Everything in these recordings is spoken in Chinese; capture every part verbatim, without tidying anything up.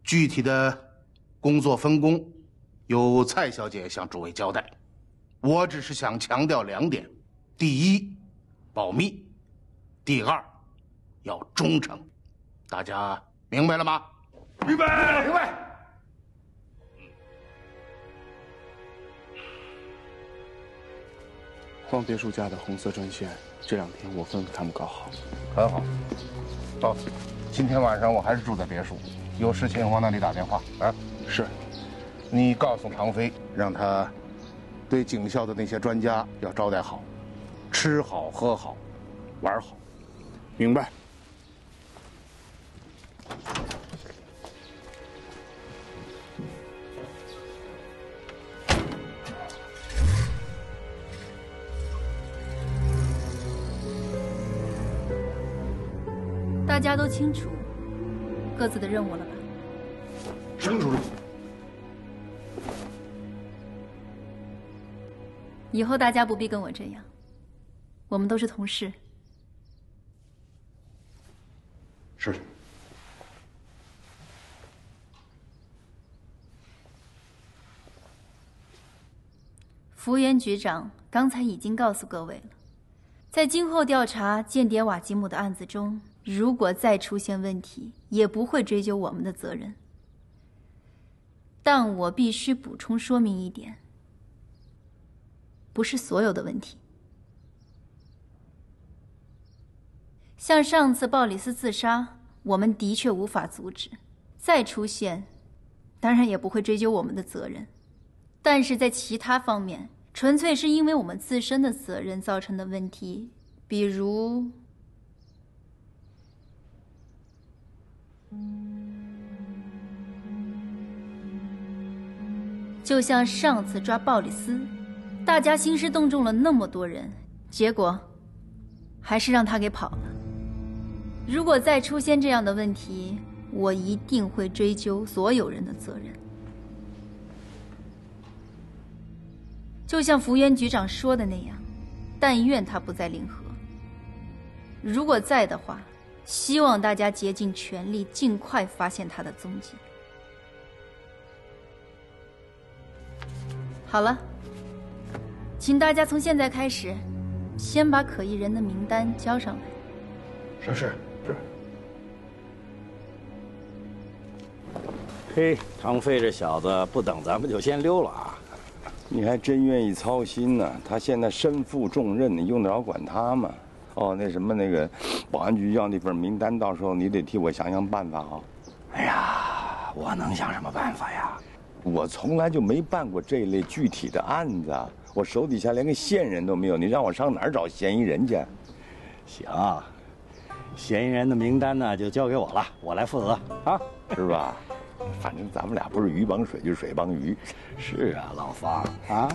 具体的工作分工，由蔡小姐向诸位交代。我只是想强调两点：第一，保密；第二，要忠诚。大家明白了吗？明白，明白。 黄别墅家的红色专线，这两天我吩咐他们搞好。 很好。走，今天晚上我还是住在别墅，有事情往那里打电话啊。 是。 你告诉唐飞，让他对警校的那些专家要招待好，吃好喝好，玩好。 明白。 大家都清楚各自的任务了吧？ 清楚了。 以后大家不必跟我这样，我们都是同事。 是。 福原局长刚才已经告诉各位了，在今后调查间谍瓦吉姆的案子中，如果再出现问题，也不会追究我们的责任。但我必须补充说明一点，不是所有的问题。像上次鲍里斯自杀，我们的确无法阻止，再出现，当然也不会追究我们的责任。但是在其他方面，纯粹是因为我们自身的责任造成的问题，比如就像上次抓鲍里斯，大家兴师动众了那么多人，结果还是让他给跑了。如果再出现这样的问题，我一定会追究所有人的责任。就像福原局长说的那样，但愿他不在临河。如果在的话，希望大家竭尽全力，尽快发现他的踪迹。好了，请大家从现在开始，先把可疑人的名单交上来。 是是是。 嘿，唐飞这小子不等咱们就先溜了啊！ 你还真愿意操心呢？他现在身负重任，你用得着管他吗？哦，那什么，那个保安局要那份名单，到时候你得替我想想办法啊。 哎呀，我能想什么办法呀？ 我从来就没办过这类具体的案子，我手底下连个线人都没有，你让我上哪儿找嫌疑人去？ 行，嫌疑人的名单呢就交给我了，我来负责啊， 是吧？反正咱们俩不是鱼帮水就是水帮鱼。 是啊，老方啊。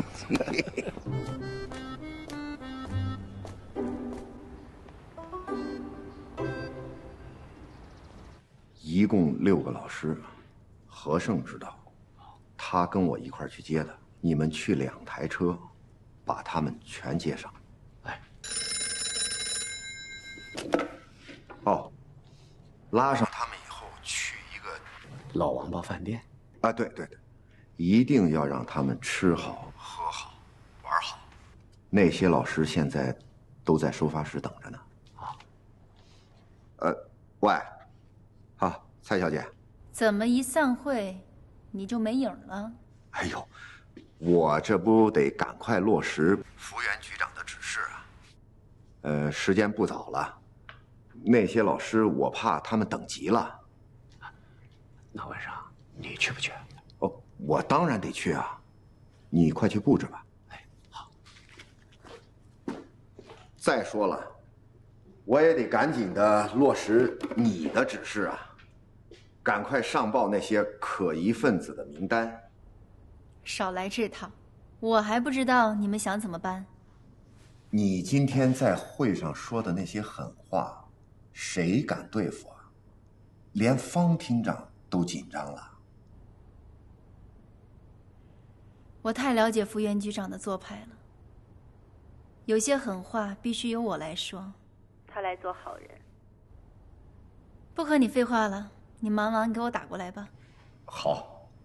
一共六个老师，何胜知道，他跟我一块儿去接的。你们去两台车，把他们全接上。哎，哦，拉上他们以后去一个老王八饭店。 啊，对对对，一定要让他们吃好、喝好、玩好。那些老师现在都在收发室等着呢。啊，呃，喂。好，蔡小姐， 怎么一散会你就没影了？ 哎呦，我这不得赶快落实福原局长的指示啊！呃，时间不早了，那些老师我怕他们等急了。 那晚上你去不去？ 哦，我当然得去啊！你快去布置吧。 哎，好。 再说了，我也得赶紧的落实你的指示啊！赶快上报那些可疑分子的名单。 少来这套，我还不知道你们想怎么办。 你今天在会上说的那些狠话，谁敢对付啊？连方厅长都紧张了。 我太了解福原局长的做派了，有些狠话必须由我来说，他来做好人。不和你废话了，你忙完给我打过来吧。 好。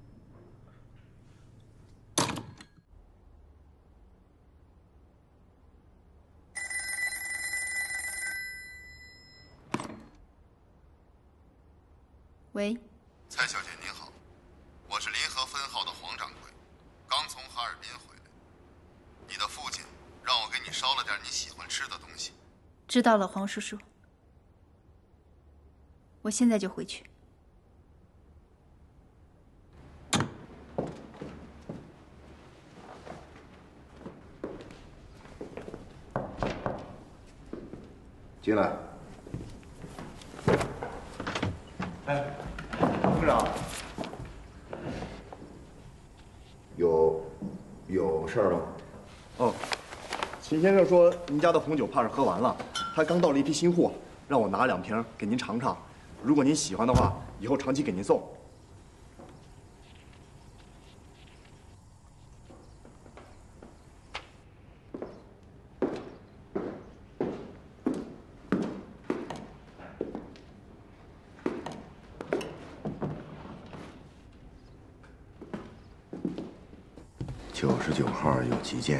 喂， 蔡小姐您好，我是临河分号的黄掌柜，刚从哈尔滨回来。你的父亲让我给你烧了点你喜欢吃的东西。 知道了，黄叔叔，我现在就回去。 进来。 哎，科长， 有有事儿吗？ 哦，秦先生说您家的红酒怕是喝完了，他刚到了一批新货，让我拿两瓶给您尝尝。如果您喜欢的话，以后长期给您送。 九十九号有急件。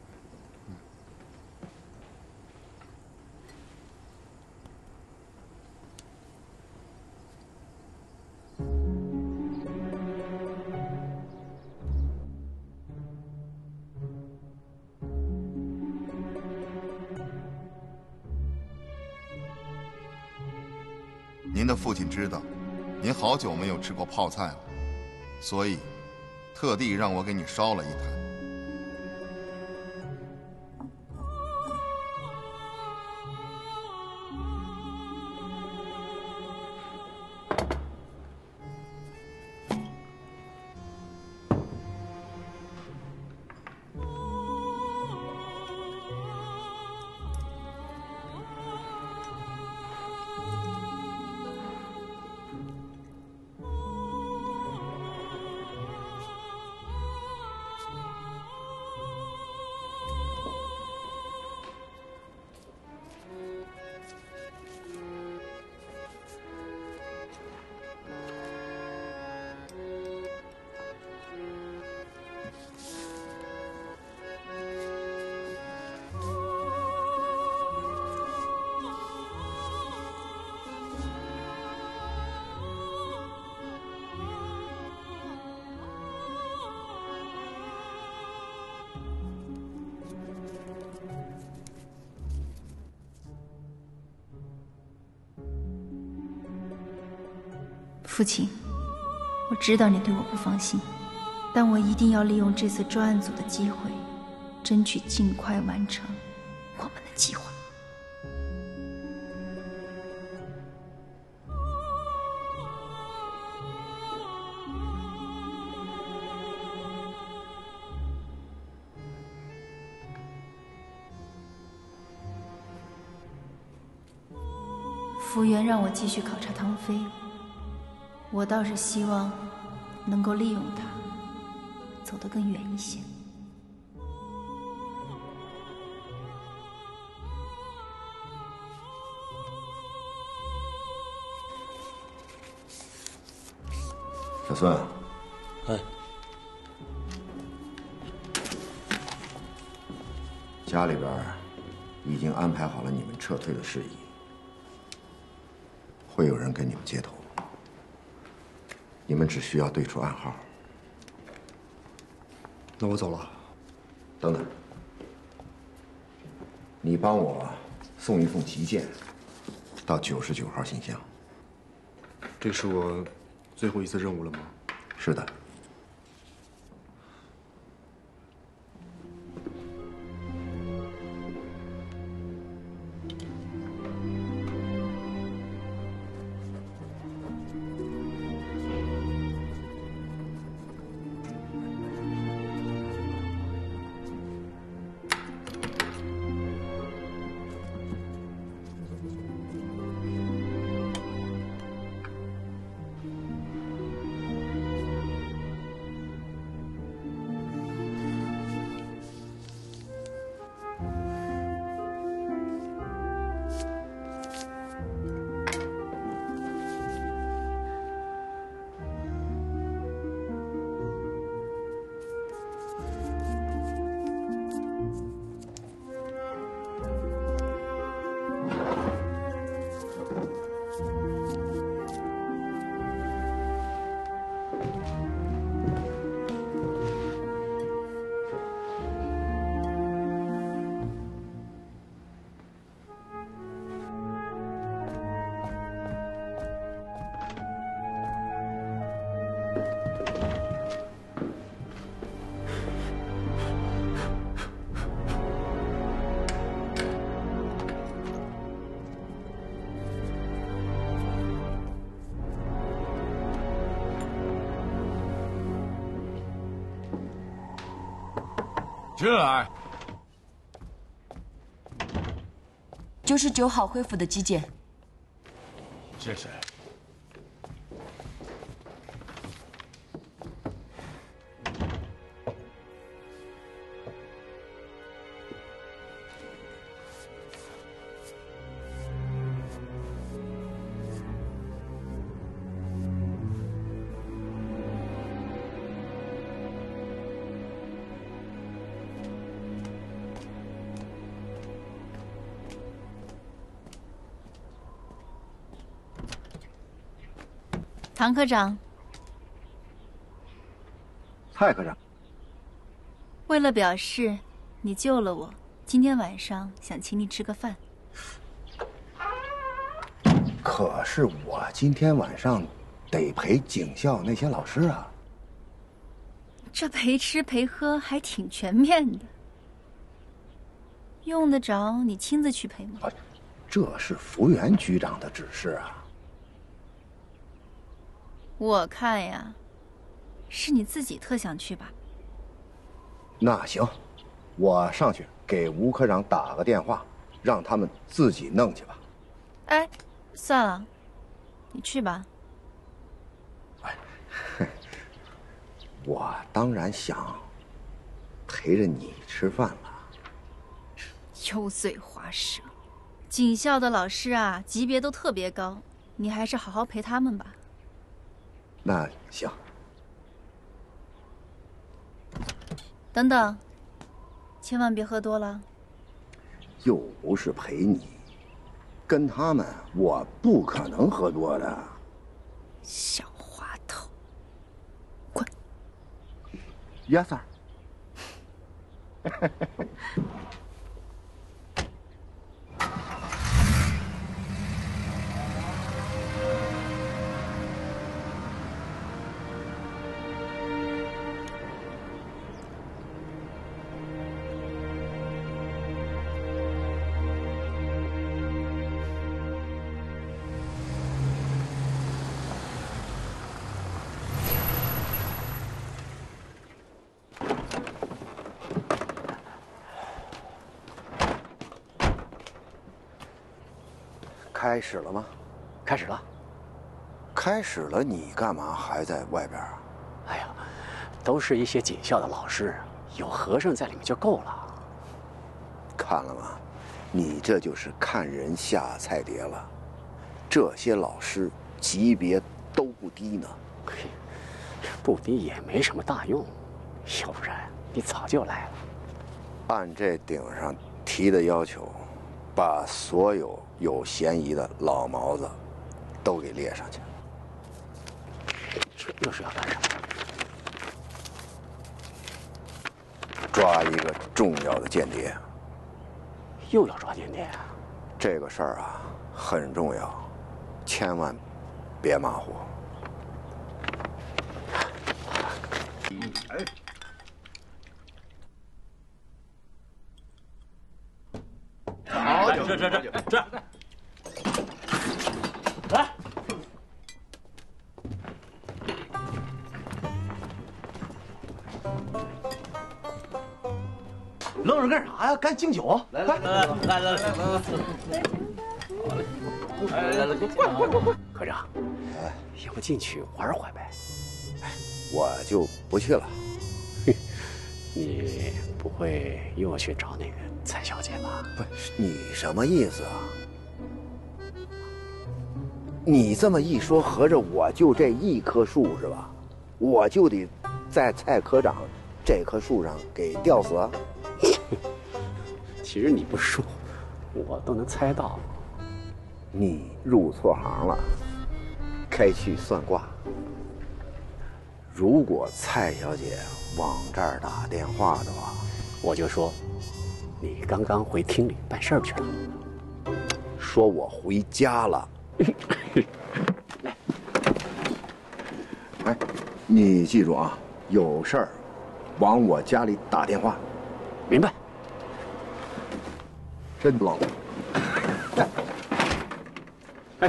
您的父亲知道，您好久没有吃过泡菜了，所以特地让我给你烧了一坛。 父亲，我知道你对我不放心，但我一定要利用这次专案组的机会，争取尽快完成我们的计划。福原让我继续考察汤飞。我倒是希望能够利用它走得更远一些。 小孙， 哎， 家里边已经安排好了你们撤退的事宜，会有人跟你们接头。你们只需要对出暗号。 那我走了。 等等，你帮我送一封急件到九十九号信箱。 这是我最后一次任务了吗？ 是的。 进来。 九十九号恢复的肌腱。 谢谢。 唐科长， 蔡科长， 为了表示你救了我，今天晚上想请你吃个饭。 可是我今天晚上得陪警校那些老师啊。 这陪吃陪喝还挺全面的，用得着你亲自去陪吗？ 啊，这是福原局长的指示啊。 我看呀，是你自己特想去吧。 那行，我上去给吴科长打个电话，让他们自己弄去吧。 哎，算了，你去吧。 我当然想陪着你吃饭了。 油嘴滑舌，警校的老师啊，级别都特别高，你还是好好陪他们吧。 那行。 等等，千万别喝多了。 又不是陪你，跟他们我不可能喝多的。 小滑头，滚！ Yes, sir. 开始了吗？ 开始了。 开始了，你干嘛还在外边啊？ 哎呀，都是一些警校的老师，有和尚在里面就够了。 看了吗？你这就是看人下菜碟了。这些老师级别都不低呢。 嘿，不低也没什么大用，要不然你早就来了。 按这顶上提的要求，把所有有嫌疑的老毛子都给列上去。 这又是要干什么？ 抓一个重要的间谍。 又要抓间谍？ 这个事儿啊很重要，千万别马虎。 哎。 好酒， 这这这这，来， 愣着干啥呀？赶紧敬酒！来来来来来来来来， 来来来，快快快快！科长， 哎， 要不进去玩会呗？ 哎，我就不去了。 你不会又要去找那个蔡小姐吧？ 不是，你什么意思啊？你这么一说，合着我就这一棵树是吧？我就得在蔡科长这棵树上给吊死啊？ 其实你不说，我都能猜到。 你入错行了，该去算卦。如果蔡小姐往这儿打电话的话， 我就说你刚刚回厅里办事儿去了， 说我回家了。哎，你记住啊，有事儿往我家里打电话。 明白。 真冷。哎。 哎。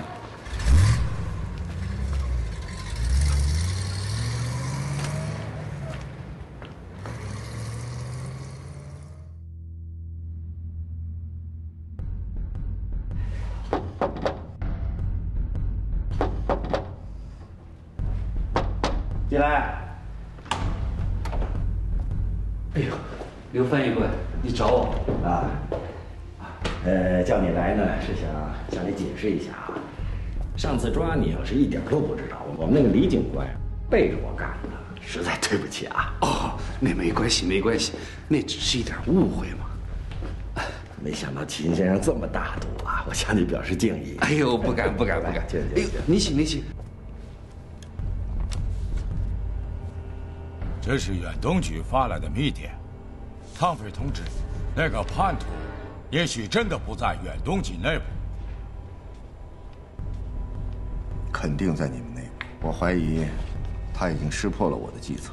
进来。 哎呦，刘翻译官，你找我啊？呃，叫你来呢，是想向你解释一下啊。上次抓你，我是一点都不知道，我们那个李警官背着我干的，实在对不起啊。 哦，那没关系，没关系，那只是一点误会嘛。 没想到秦先生这么大度啊，我向你表示敬意。 哎呦，不敢不敢不敢。哎呦，你请你请。 这是远东局发来的密电，汤飞同志，那个叛徒也许真的不在远东局内部。 肯定在你们内部。我怀疑他已经识破了我的计策，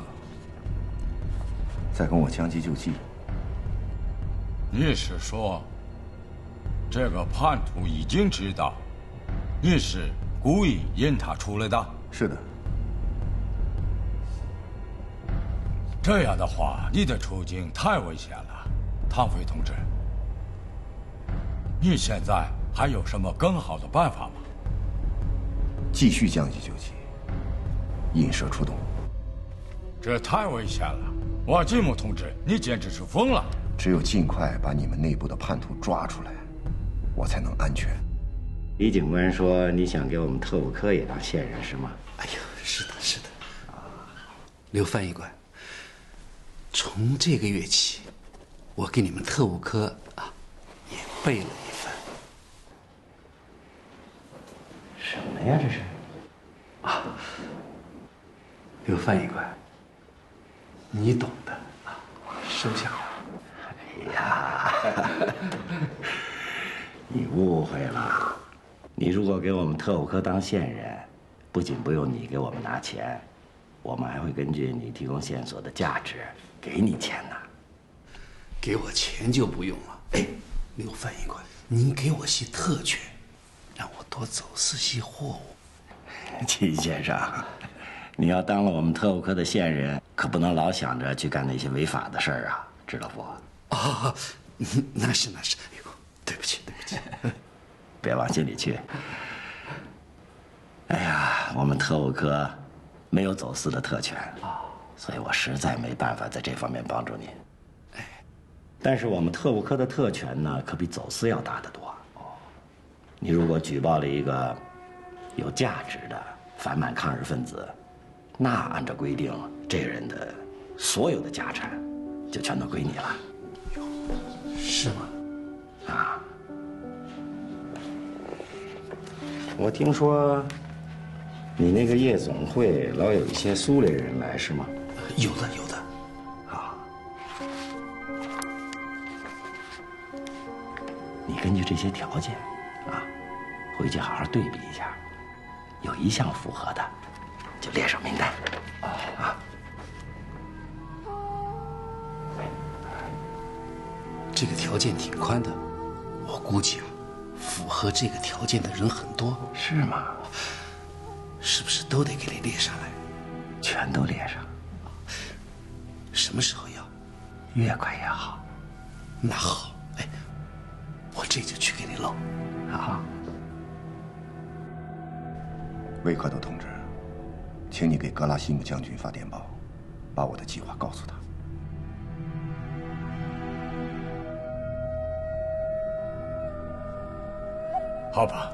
在跟我将计就计。 你是说，这个叛徒已经知道你是故意引他出来的？ 是的。 这样的话，你的处境太危险了，汤飞同志。你现在还有什么更好的办法吗？ 继续将计就计，引蛇出洞。 这太危险了，瓦吉姆同志，你简直是疯了！ 只有尽快把你们内部的叛徒抓出来，我才能安全。 李警官说你想给我们特务科也当线人是吗？ 哎呦，是的，是的。刘翻译官，从这个月起，我给你们特务科啊也备了一份。 什么呀？这是？ 啊，刘翻译官，你懂的啊，收下了。 哎呀，你误会了。你如果给我们特务科当线人，不仅不用你给我们拿钱，我们还会根据你提供线索的价值给你钱呢。 给我钱就不用了。哎，刘翻译官，您给我些特权，让我多走私些货物。 秦先生，你要当了我们特务科的线人，可不能老想着去干那些违法的事儿啊，知道不？ 啊，那是那是。哎呦，对不起对不起， 别往心里去。哎呀，我们特务科没有走私的特权，所以我实在没办法在这方面帮助您。但是我们特务科的特权呢，可比走私要大得多。你如果举报了一个有价值的反满抗日分子，那按照规定，这个人的所有的家产就全都归你了。 是吗？ 啊，我听说你那个夜总会老有一些苏联人来，是吗？ 有的有的。 啊，你根据这些条件啊，回去好好对比一下，有一项符合的，就列上名单。啊， 这个条件挺宽的，我估计啊，符合这个条件的人很多。 是吗？ 是不是都得给你列上来？ 全都列上。 什么时候要？ 越快越好。 那好，哎，我这就去给你弄。 好。 魏克多同志，请你给格拉西姆将军发电报，把我的计划告诉他。 好吧。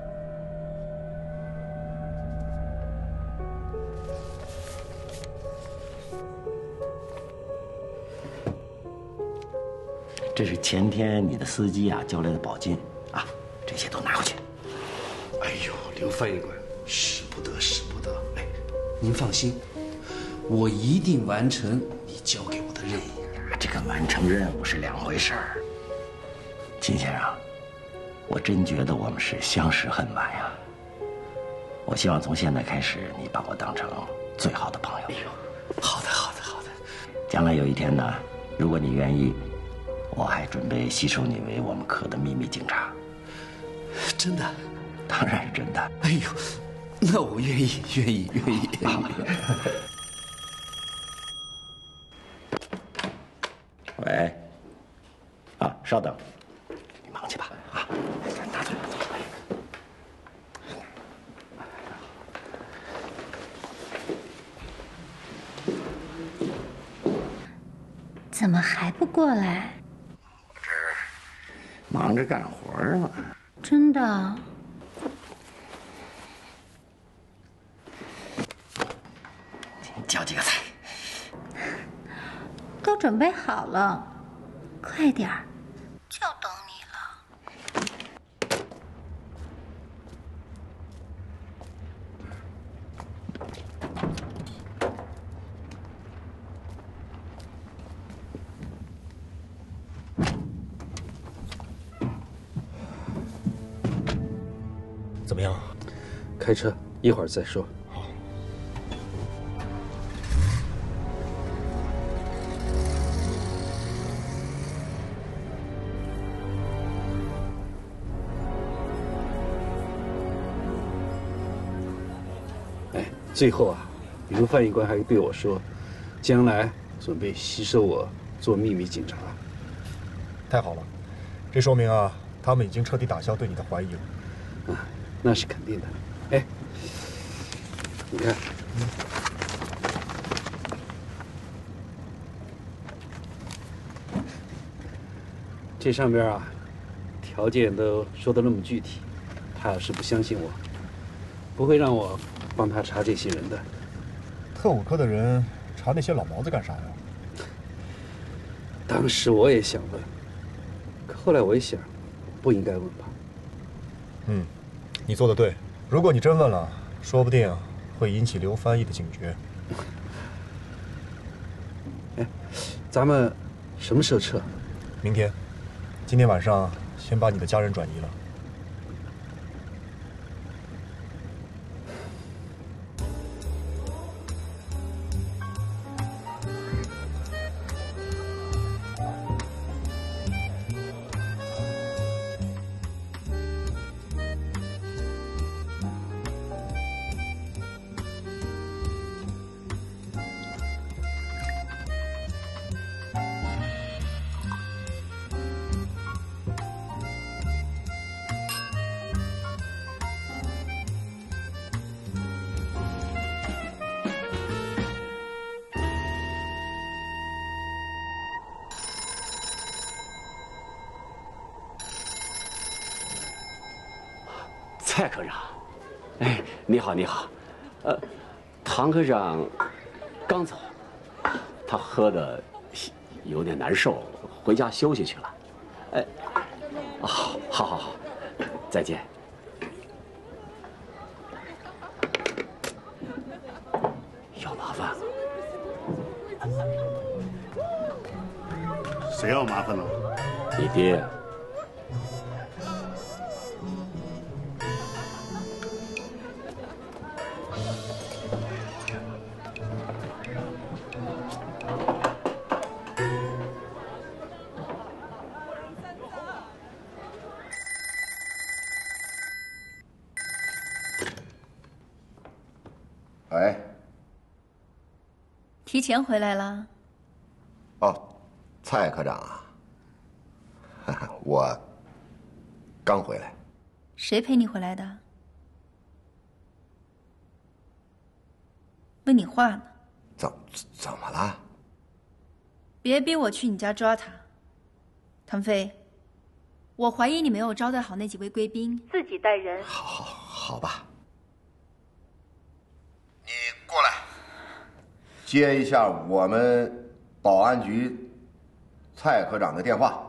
这是前天你的司机啊交来的保金啊，这些都拿回去。 哎呦，刘翻译官，使不得，使不得！哎，您放心，我一定完成你交给我的任务。 这个完成任务是两回事儿。秦先生，我真觉得我们是相识恨晚呀。我希望从现在开始，你把我当成最好的朋友。哎呦，好的，好的，好的。 将来有一天呢，如果你愿意，我还准备吸收你为我们科的秘密警察。 真的？ 当然是真的。 哎呦，那我愿意，愿意，愿意。 喂，啊，稍等，你忙去吧。啊，拿走，拿走。 怎么还不过来？ 我这儿忙着干活呢。 真的？ 叫几个菜。 都准备好了，快点儿，就等你了。 怎么样？ 开车，一会儿再说。 好。 哎，最后啊，刘翻译官还对我说，将来准备吸收我做秘密警察。 太好了，这说明啊，他们已经彻底打消对你的怀疑了。 啊，那是肯定的。哎，你看，嗯、这上边啊，条件都说的那么具体，他要是不相信我，不会让我帮他查这些人的。 特务科的人查那些老毛子干啥呀？ 当时我也想问，可后来我一想，不应该问吧。 嗯，你做的对。如果你真问了，说不定会引起刘翻译的警觉。 哎，咱们什么时候撤？ 明天。今天晚上先把你的家人转移了。 蔡科长，哎，你好，你好，呃，唐科长刚走，他喝的有点难受，回家休息去了。哎，好，好，好，好，再见。有麻烦了。 谁要麻烦了？ 你爹。 喂。 提前回来了。 哦，蔡科长啊，我刚回来。 谁陪你回来的？问你话呢。 怎怎么了？ 别逼我去你家抓他，唐飞。我怀疑你没有招待好那几位贵宾，自己带人。 好，好，好吧。 你过来， 接一下我们保安局蔡科长的电话。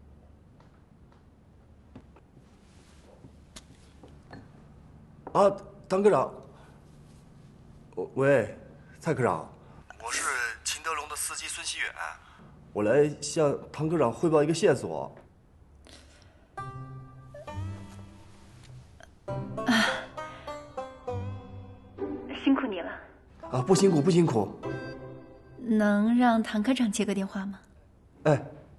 啊，唐科长。喂，蔡科长，我是秦德龙的司机孙希远，我来向唐科长汇报一个线索。 啊，辛苦你了。 啊，不辛苦，不辛苦。 能让唐科长接个电话吗？ 哎。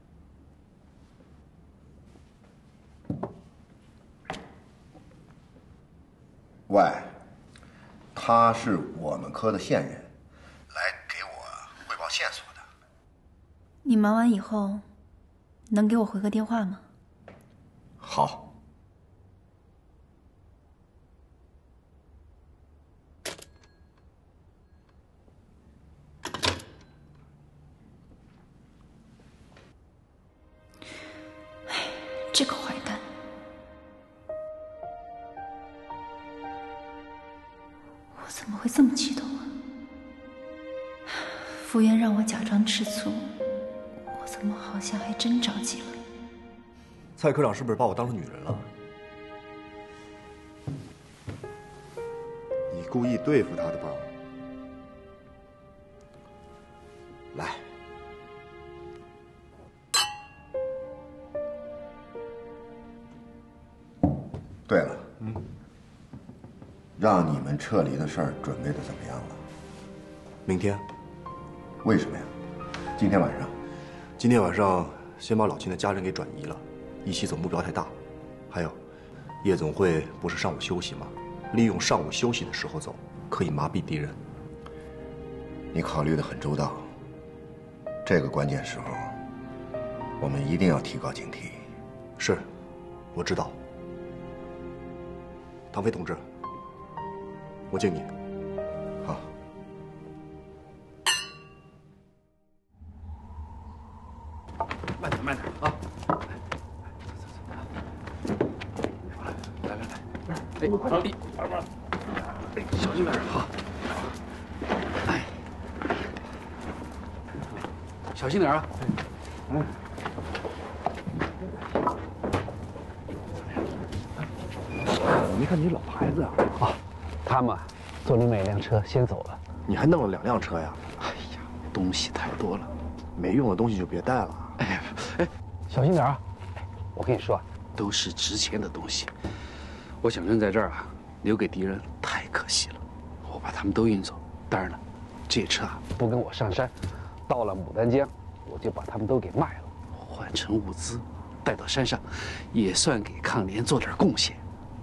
喂，他是我们科的线人，来给我汇报线索的。 你忙完以后，能给我回个电话吗？ 好。 怎么会这么激动啊？服员让我假装吃醋，我怎么好像还真着急了？ 蔡科长是不是把我当成女人了？你故意对付他的吧？来。 对了，嗯，让你们撤离的事儿准备的怎么样了？ 明天。 为什么呀？今天晚上。 今天晚上先把老秦的家人给转移了，一起走目标太大。还有，夜总会不是上午休息吗？利用上午休息的时候走，可以麻痹敌人。 你考虑的很周到。这个关键时候，我们一定要提高警惕。 是，我知道。 唐飞同志，我敬你。 好。 慢点，慢点啊！来来来，哎，快点，慢慢，哎，小心点啊！哎，小心点啊！嗯。 我没看你老婆孩子啊！ 啊，他们坐另外一辆车先走了。 你还弄了两辆车呀？ 哎呀，东西太多了， 没用的东西就别带了。 哎哎，小心点啊！哎，我跟你说啊，都是值钱的东西，我想扔在这儿啊，留给敌人太可惜了。我把他们都运走。当然了，这车啊不跟我上山，到了牡丹江，我就把他们都给卖了，换成物资，带到山上，也算给抗联做点贡献。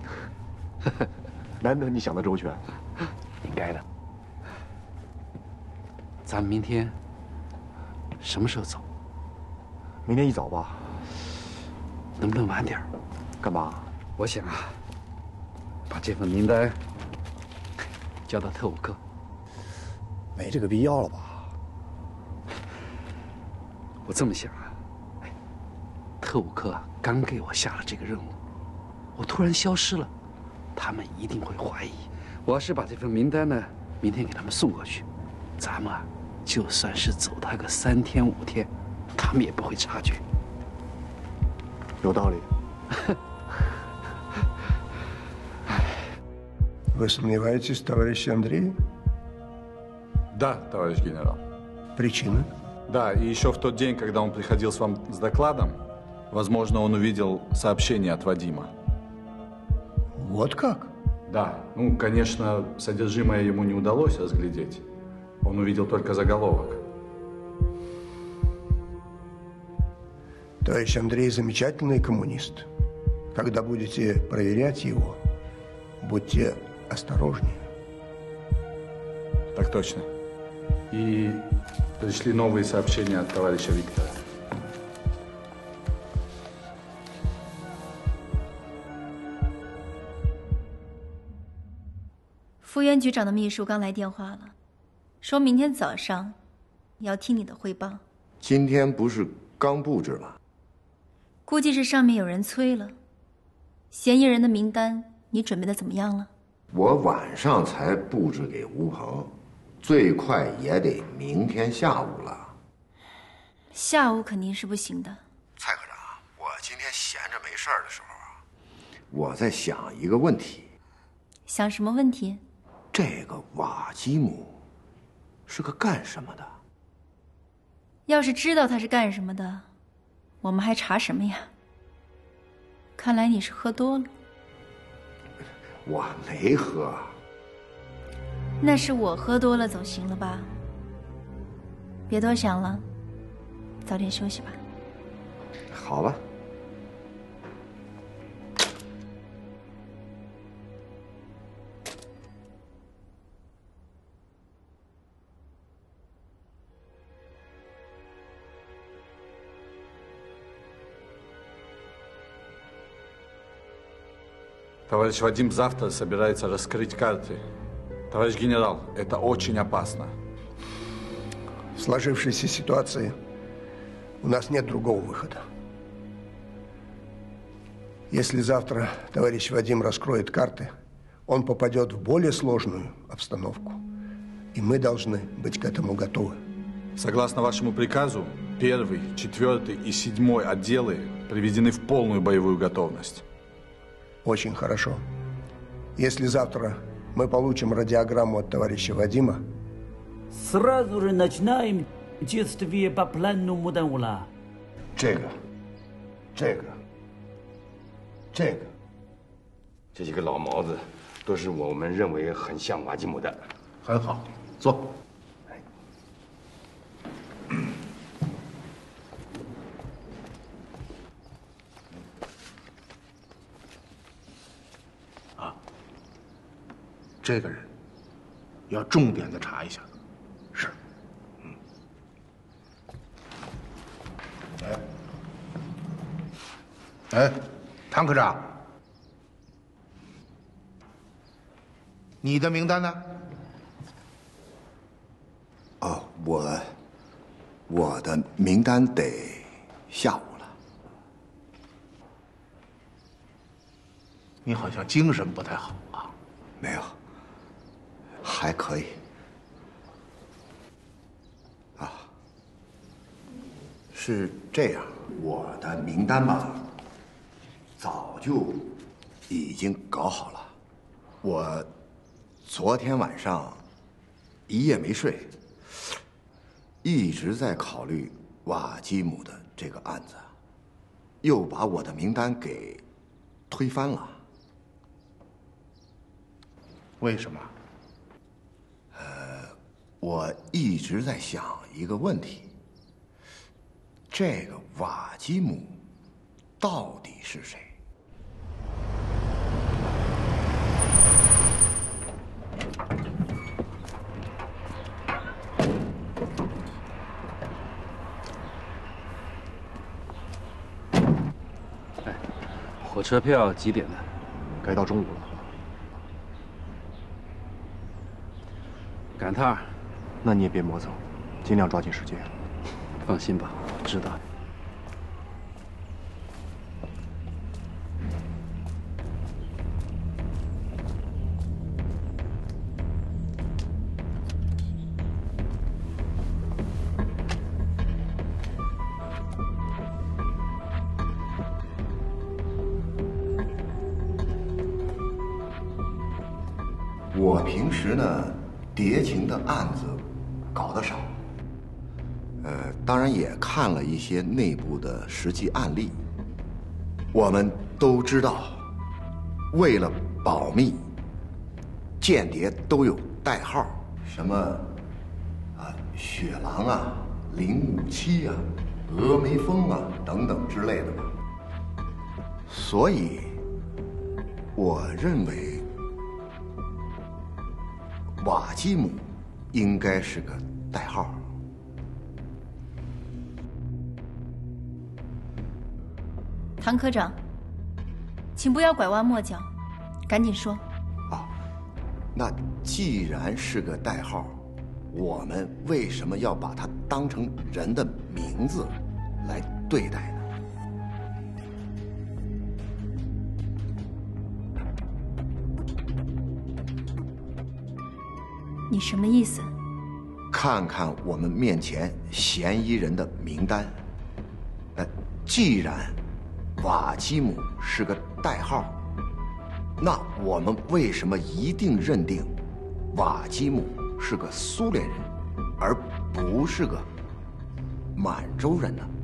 难得你想得周全， 应该的。咱们明天什么时候走？ 明天一早吧。 能不能晚点？ 干嘛？ 我想啊，把这份名单交到特务科。 没这个必要了吧？ 我这么想啊，特务科啊刚给我下了这个任务，我突然消失了。 他们一定会怀疑。我要是把这份名单呢，明天给他们送过去，咱们啊，就算是走他个三天五天，他们也不会察觉。 有道理。 Вы сомневаетесь, товарищ Андрей? Да, товарищ генерал. Причина? Да, и еще в тот день, когда он приходил с вам с докладом, возможно, он увидел сообщение от Вадима. Вот как? Да. Ну, конечно, содержимое ему не удалось разглядеть. Он увидел только заголовок. Товарищ Андрей замечательный коммунист. Когда будете проверять его, будьте осторожнее. Так точно. И пришли новые сообщения от товарища Виктора. 副院局长的秘书刚来电话了，说明天早上要听你的汇报。 今天不是刚布置吗？ 估计是上面有人催了。嫌疑人的名单你准备的怎么样了？ 我晚上才布置给吴鹏，最快也得明天下午了。 下午肯定是不行的。 蔡科长，我今天闲着没事儿的时候啊，我在想一个问题。 想什么问题？ 这个瓦基姆是个干什么的？ 要是知道他是干什么的，我们还查什么呀？看来你是喝多了。 我没喝。 那是我喝多了总行了吧？别多想了，早点休息吧。 好吧。 Товарищ Вадим завтра собирается раскрыть карты. Товарищ генерал, это очень опасно. В сложившейся ситуации у нас нет другого выхода. Если завтра товарищ Вадим раскроет карты, он попадет в более сложную обстановку, и мы должны быть к этому готовы. Согласно вашему приказу, первый, четвертый и седьмой отделы приведены в полную боевую готовность. Очень хорошо. Если завтра мы получим радиограмму от товарища Вадима, сразу же начинаем действие по плану Мудаула. 这个，这个，这个，这几个老毛子都是我们认为很像瓦吉姆的。 很好，坐。啊，这个人要重点的查一下。是。嗯。哎。 哎，唐科长，你的名单呢？ 哦，我我的名单得下午了。 你好像精神不太好啊。 没有，还可以。啊，是这样，我的名单吧。 早就已经搞好了，我昨天晚上一夜没睡，一直在考虑瓦基姆的这个案子，又把我的名单给推翻了。 为什么？ 呃，我一直在想一个问题：这个瓦基姆到底是谁？ 火车票几点的？ 该到中午了。 赶趟儿， 那你也别磨蹭，尽量抓紧时间。 放心吧，我知道。 我平时呢，谍情的案子搞得少，呃，当然也看了一些内部的实际案例。我们都知道，为了保密，间谍都有代号，什么啊雪狼啊、零五七啊、峨眉峰啊等等之类的吧。所以，我认为。 瓦基姆应该是个代号。 唐科长，请不要拐弯抹角，赶紧说。 啊，那既然是个代号，我们为什么要把它当成人的名字来对待呢？ 你什么意思？ 看看我们面前嫌疑人的名单。呃，既然瓦基姆是个代号，那我们为什么一定认定瓦基姆是个苏联人，而不是个满洲人呢？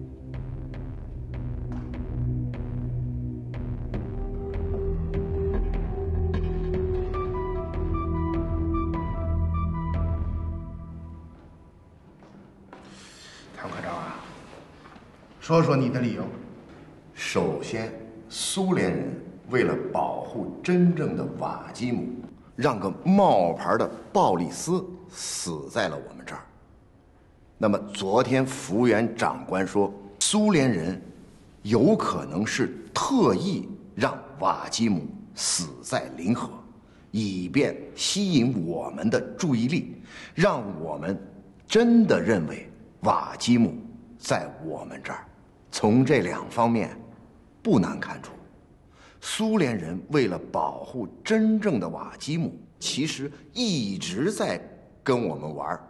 说说你的理由。 首先，苏联人为了保护真正的瓦基姆，让个冒牌的鲍里斯死在了我们这儿。那么，昨天服务员长官说，苏联人有可能是特意让瓦基姆死在临河，以便吸引我们的注意力，让我们真的认为瓦基姆在我们这儿。 从这两方面，不难看出， 苏联人为了保护真正的瓦基姆，其实一直在跟我们玩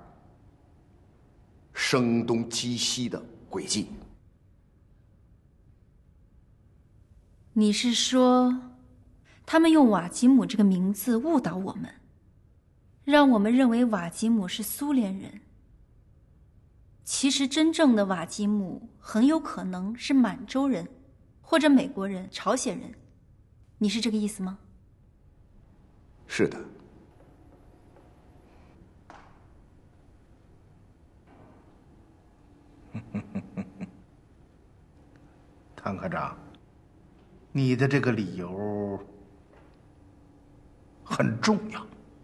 声东击西的诡计。 你是说，他们用瓦吉姆这个名字误导我们，让我们认为瓦吉姆是苏联人？其实真正的瓦吉姆很有可能是满洲人，或者美国人、朝鲜人。你是这个意思吗？ 是的。 唐科长，你的这个理由很重要。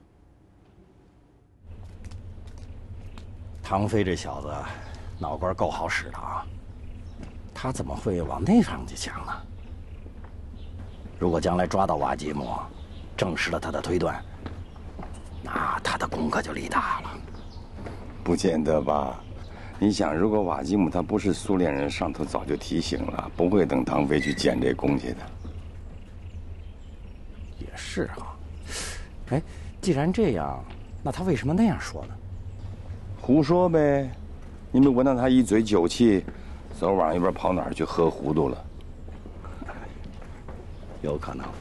唐飞这小子脑瓜够好使的啊，他怎么会往那上去想呢？如果将来抓到瓦吉姆，证实了他的推断，那他的功可就立大了。 不见得吧？你想，如果瓦基姆他不是苏联人，上头早就提醒了，不会等唐飞去建这功去的。 也是啊。哎，既然这样，那他为什么那样说呢？ 胡说呗！你没闻到他一嘴酒气，昨晚一边跑哪儿去喝糊涂了？ 有可能。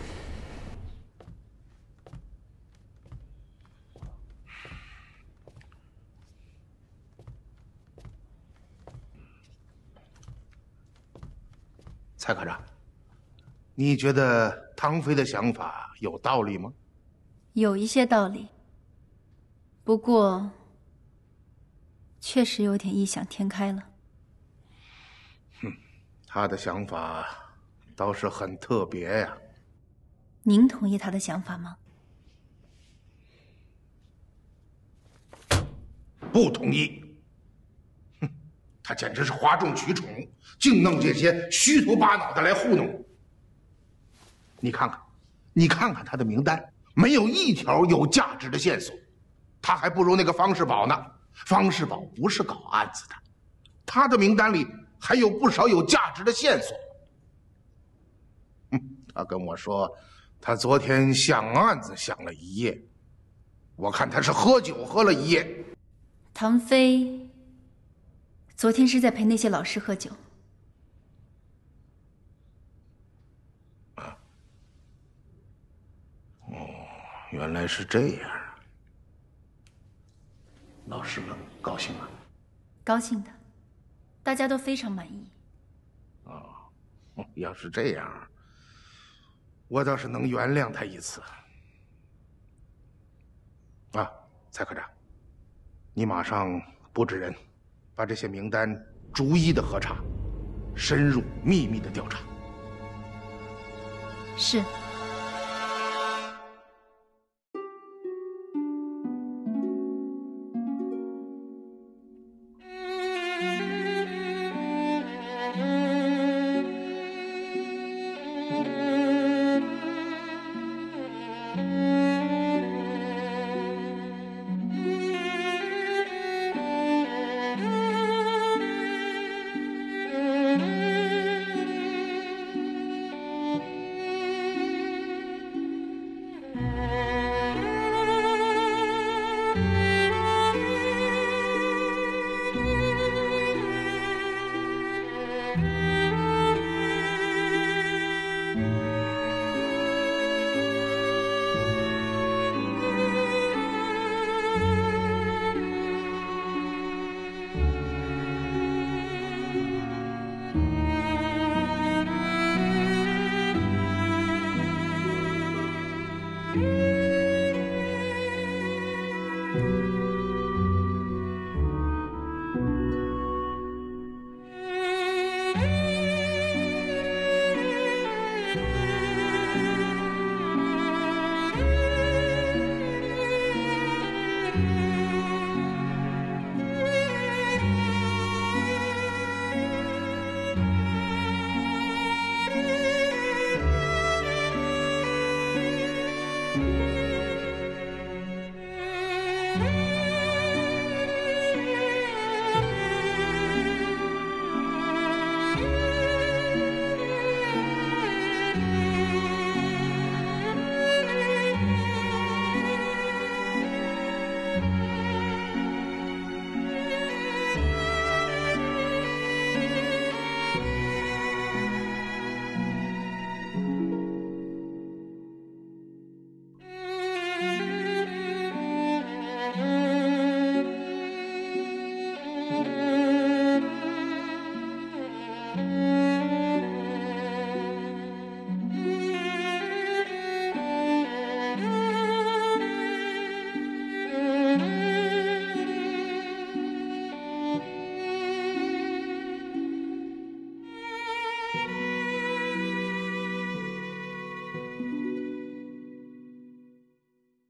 蔡科长，你觉得唐飞的想法有道理吗？ 有一些道理，不过确实有点异想天开了。 哼，他的想法倒是很特别呀。 您同意他的想法吗？ 不同意。哼，他简直是哗众取宠，净弄这些虚头巴脑的来糊弄。你看看，你看看他的名单，没有一条有价值的线索，他还不如那个方世宝呢。方世宝不是搞案子的，他的名单里还有不少有价值的线索。嗯，他跟我说，他昨天想案子想了一夜，我看他是喝酒喝了一夜。 唐飞昨天是在陪那些老师喝酒。 啊，哦，原来是这样。老师们高兴吗？ 高兴的，大家都非常满意。 哦，要是这样，我倒是能原谅他一次。啊，蔡科长，你马上布置人，把这些名单逐一的核查，深入秘密的调查。 是。 嗯。